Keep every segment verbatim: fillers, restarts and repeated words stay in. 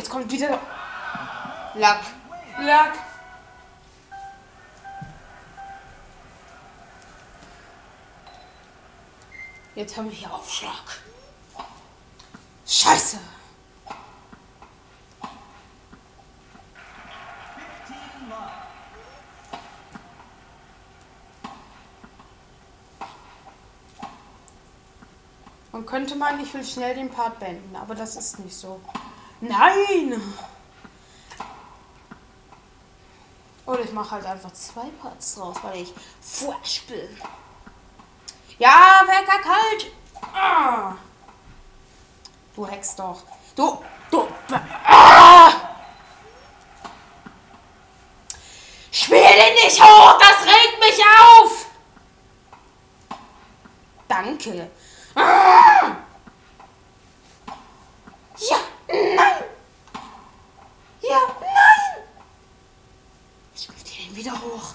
jetzt kommt wieder Lack. Lack. Jetzt haben wir hier Aufschlag. Scheiße. Man könnte meinen, ich will schnell den Part beenden, aber das ist nicht so. Nein! Oder ich mache halt einfach zwei Parts draus, weil ich fresh bin. Ja, Wecker kalt! Ah. Du hackst doch. Du, du. Ah. Spiel den nicht hoch, das regt mich auf! Danke. Ah. Ja, nein! Ja, nein! Ich spiel den wieder hoch.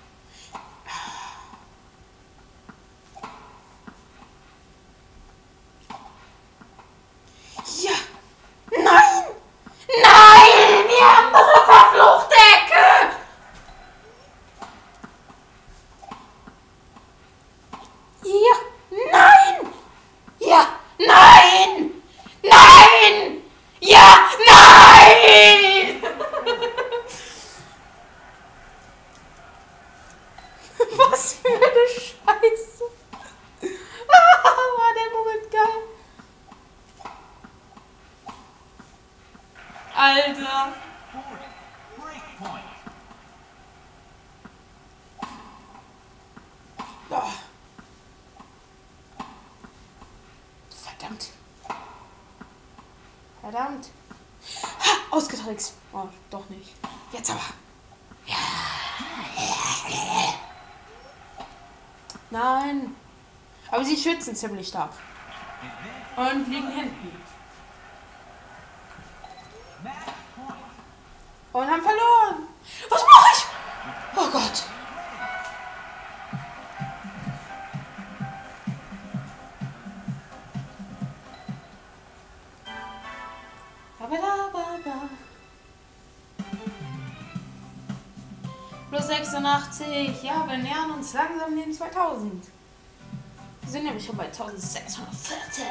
Ja! Nein! Nein! Die andere verfluchte Ecke! Ja! Nein! Ja! Nein! Nein! Ja! Nein! Was für eine Scheiße! War der Moment geil! Alter! Oh. Verdammt! Verdammt! Ha, ausgetrickst! Oh, doch nicht. Jetzt aber! Ja. Nein! Aber sie schützen ziemlich stark. Und liegen hinten. Und haben verloren. Was mache ich? Oh Gott. Plus sechsundachtzig. Ja, wir nähern uns langsam den zweitausend. Wir sind nämlich schon bei eintausendsechshundertvierzehn.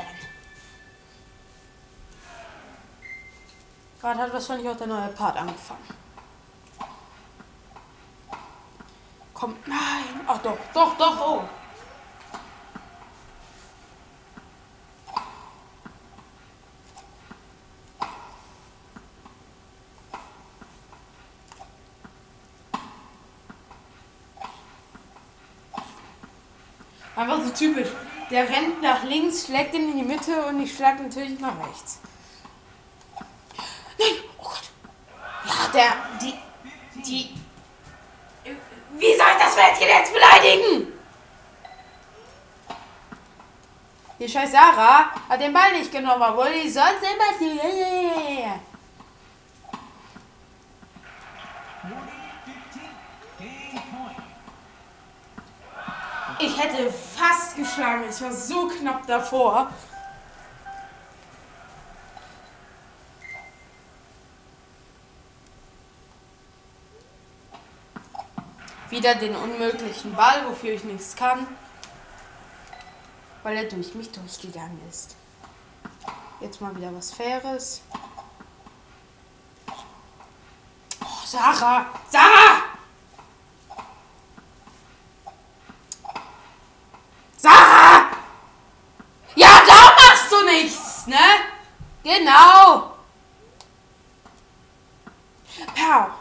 Gerade hat wahrscheinlich auch der neue Part angefangen. Kommt, nein. Ach doch, doch, doch, oh. Einfach so typisch. Der rennt nach links, schlägt ihn in die Mitte und ich schlag natürlich nach rechts. Nein, oh Gott. Ja, der, die, die... Wie soll ich das Mädchen jetzt beleidigen? Die scheiß Sarah hat den Ball nicht genommen, obwohl die sonst immer... Ich hätte fast geschlagen, ich war so knapp davor. Wieder den unmöglichen Ball, wofür ich nichts kann. Weil er durch mich durchgegangen ist. Jetzt mal wieder was Faires. Oh, Sarah! Sarah! Sarah! Ja, da machst du nichts, ne? Genau. Pow.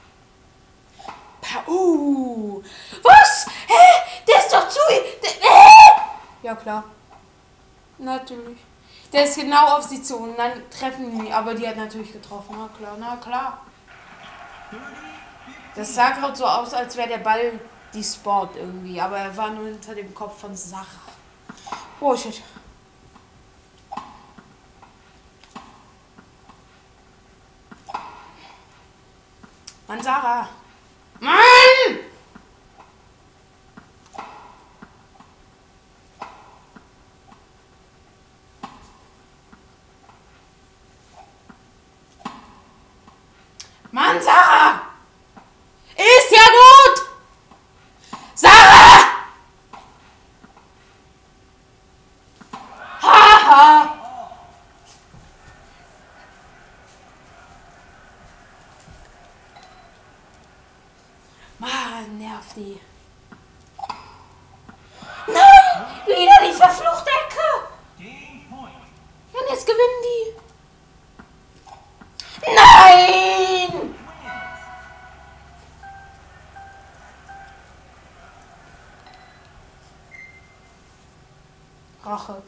Pow. Uh. Was? Hä? Der ist doch zu... Der, äh? Ja, klar. Natürlich. Der ist genau auf sie zu und dann treffen die. Aber die hat natürlich getroffen. Na klar, na klar. Das sah gerade so aus, als wäre der Ball die Sport irgendwie. Aber er war nur hinter dem Kopf von Sarah. Oh, shit. Mann, Sarah. Mann! die. Nein! Wieder die verfluchte Ecke! Und jetzt gewinnen die. Nein! Rache.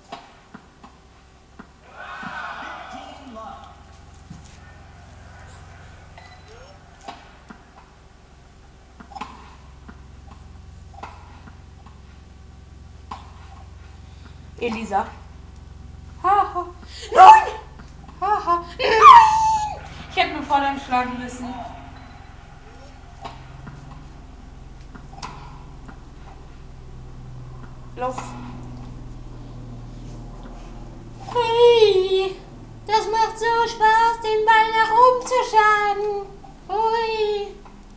Elisa. Haha. Nein! Haha. Nein! Ich hätte mir vorne schlagen müssen. Lauf. Hey! Das macht so Spaß, den Ball nach oben zu schlagen. Ui.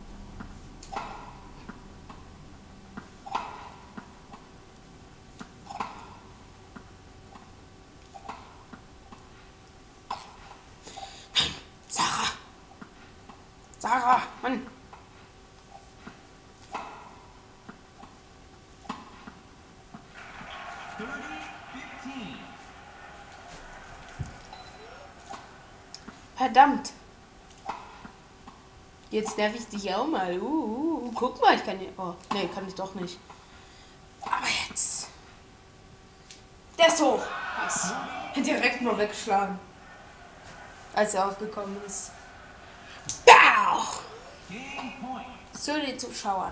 Sarah! Sarah! Mann! Verdammt! Jetzt nerv ich dich auch mal. Uh, uh, guck mal, ich kann hier. Oh, nee, kann ich doch nicht. Aber jetzt. Der ist hoch. Was? Direkt mal wegschlagen. Als er aufgekommen ist. Bau! Zu den Zuschauern.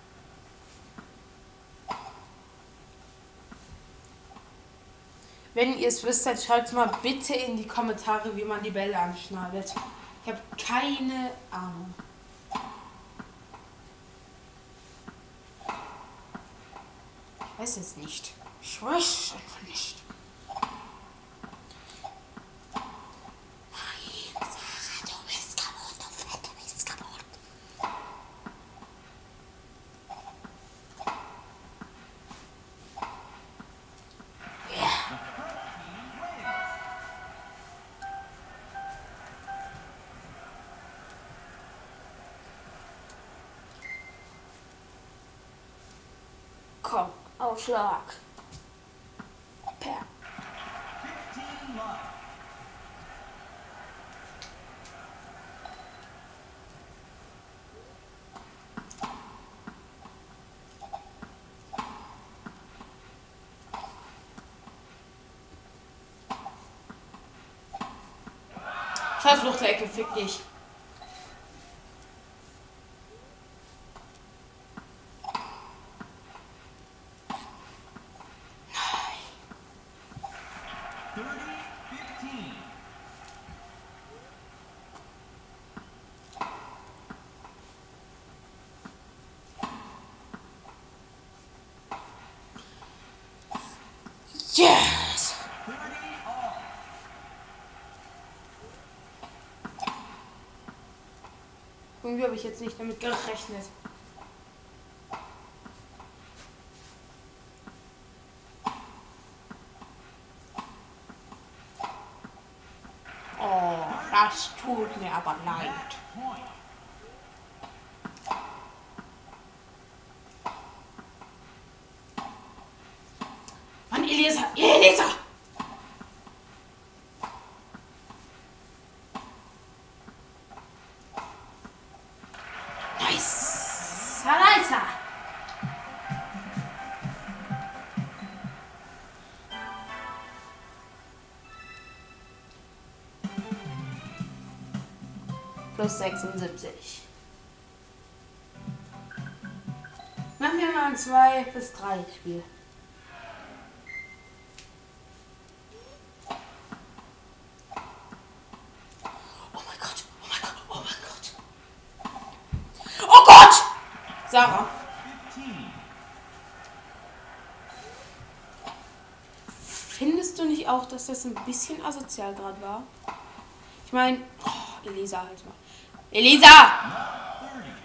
Wenn ihr es wisst, dann schreibt mal bitte in die Kommentare, wie man die Bälle anschnallt. Ich habe keine Ahnung. Ich weiß es nicht. Ich weiß einfach nicht. Komm, Aufschlag. Per. Verfluchte Ecke, fick dich. Yes! Irgendwie habe ich jetzt nicht damit gerechnet. Oh, das tut mir aber leid. Mann, Elisa! Elisa! Nice! Salaisa! Plus sechsundsiebzig. Machen wir mal ein zwei bis drei Spiel. Oh mein Gott, oh mein Gott, oh mein Gott. Oh Gott! Sarah. Findest du nicht auch, dass das ein bisschen asozial gerade war? Ich meine, oh, Elisa halt mal. Elisa!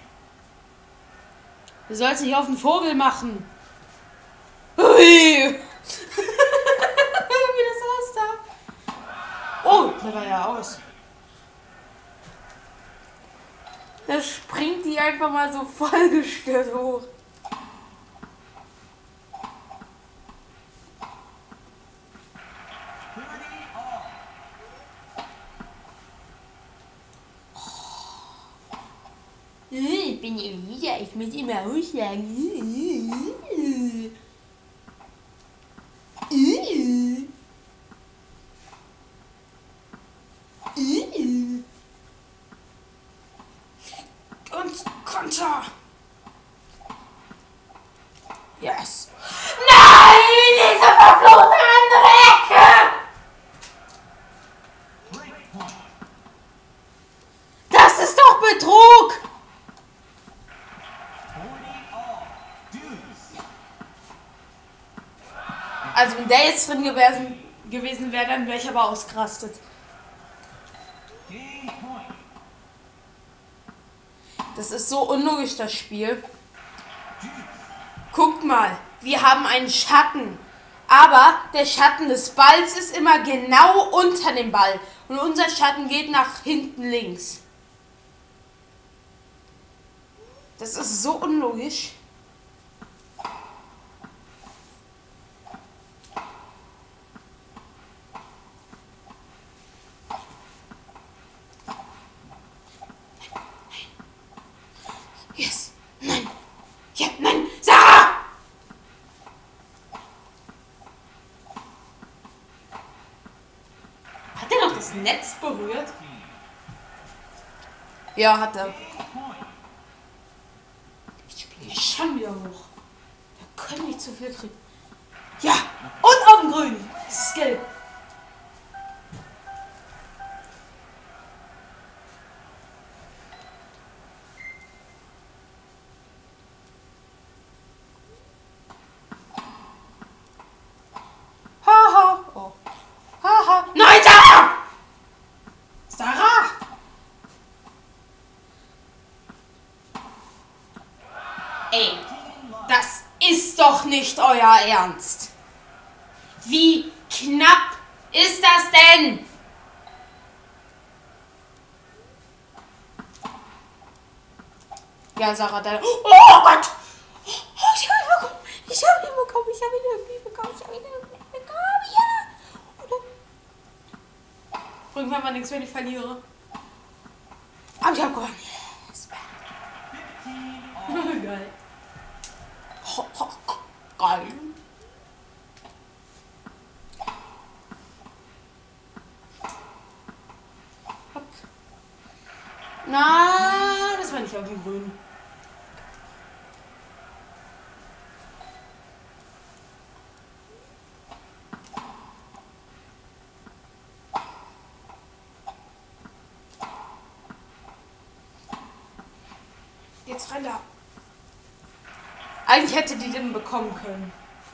Du sollst dich auf den Vogel machen. Hui! Wie das aussah. Oh, der war ja aus. Da springt die einfach mal so voll gestört hoch. Ich bin Elisa, ich muss immer ausschlagen. Und Konter. Yes. Nein, diese verfluchte andere Ecke! Das ist doch Betrug! Also wenn der jetzt drin gewesen, gewesen wäre, dann wäre ich aber ausgerastet. Das ist so unlogisch, das Spiel. Guckt mal, wir haben einen Schatten. Aber der Schatten des Balls ist immer genau unter dem Ball. Und unser Schatten geht nach hinten links. Das ist so unlogisch. Yes. Nein. Ja, nein. Sarah! Hat er noch das Netz berührt? Ja, hat er. Ich spiele schon wieder hoch. Da können wir nicht zu viel kriegen. Ja, und auf dem Grün. Das ist gelb. Haha. Oh. Haha. Nein, Sarah! Sarah! Ey, das ist doch nicht euer Ernst. Wie knapp ist das denn? Ja, Sarah, deine... Oh Gott! Oh, ich hab ihn bekommen! Ich hab ihn bekommen! Ich hab ihn irgendwie bekommen! Ich hab ihn irgendwie bekommen! Ja! Oder... Irgendwann mal nichts, wenn ich verliere. Aber ich hab gewonnen. Yes. Geil. Ho, ho, geil. Hopp. Na, das war nicht auf dem Grün. Jetzt rein da. Eigentlich hätte die den bekommen können.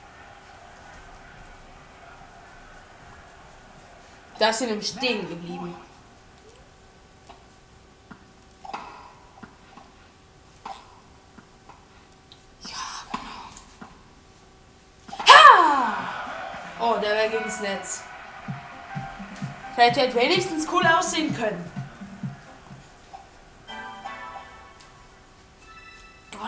Da ist sie nämlich stehen geblieben. Ja, genau. Ha! Oh, der wäre gegen das Netz. Vielleicht hätte wenigstens cool aussehen können. Gewonnen.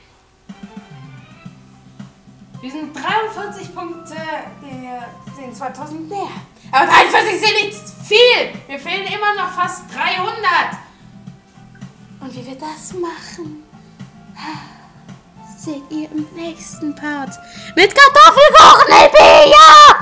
Wir sind dreiundvierzig Punkte, wir sind zweitausend näher. Aber dreiundvierzig sind nicht viel. Wir fehlen immer noch fast dreihundert. Und wie wir das machen, seht ihr im nächsten Part mit Kartoffelkuchen, ja!